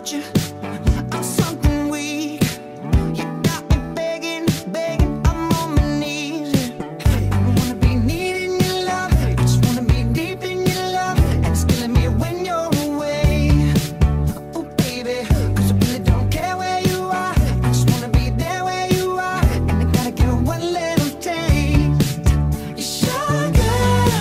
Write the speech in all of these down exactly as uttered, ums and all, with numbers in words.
without you, I'm something weak. You got me begging, begging, I'm on my knees. I don't wanna be needing your love, I just wanna be deep in your love, and it's killing me when you're away. Oh baby, 'cause I really don't care where you are, I just wanna be there where you are, and I gotta give it one little taste. You're sugar,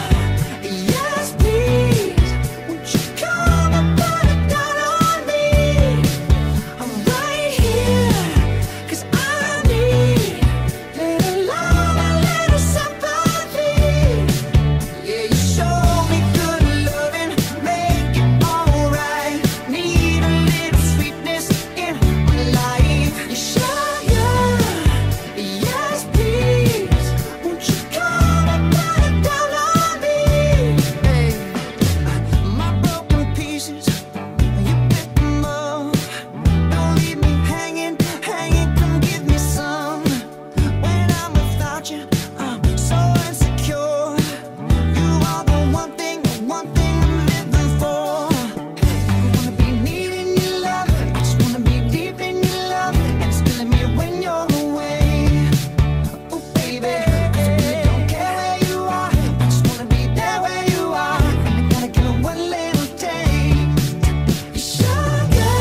yes please, won't you come and put it down on me? I'm right here, 'cause I need little love, a little sympathy. Yeah, you show me good loving, make it alright. Need a little sweetness in my life. You sugar, yes please, won't you come and put it down on me? Hey, my broken pieces, you pick them up. Don't leave me hanging, hanging, come give me some. When I'm without you, I'm so insecure. You are the one thing, the one thing I'm living for. I wanna be needing your love, I just wanna be deep in your love, and it's killing me when you're away. Oh baby, 'cause I really don't care where you are, I just wanna be there where you are, and I gotta give it one little taste. Sugar,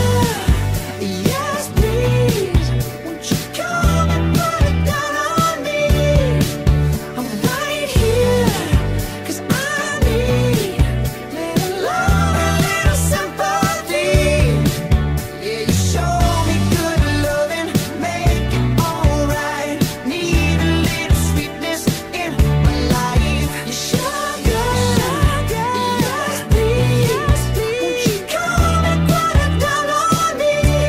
yes please, won't you come and put it down on me? I'm right here, 'cause I need little love, a little sympathy. Yeah, you show me good loving, make it alright. Need a little sweetness in my life. You sugar, yes please, won't you come and put it down on me?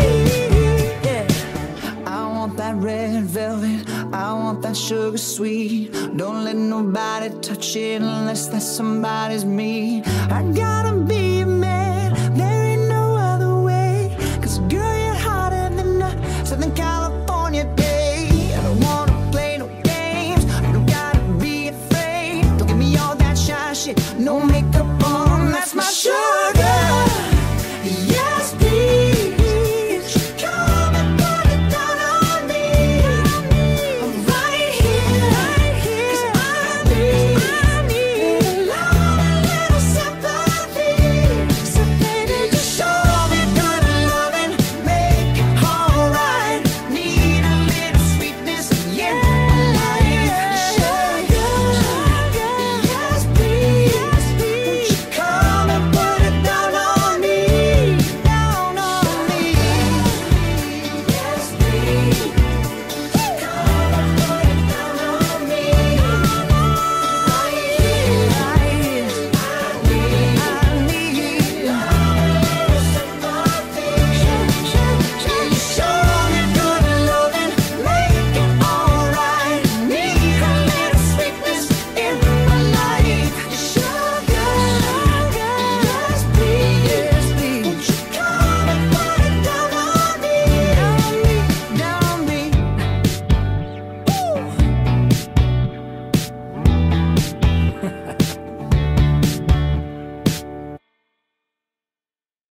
Yeah, I want that red velvet, I want that sugar sweet. Don't let nobody touch it unless that somebody's me. I got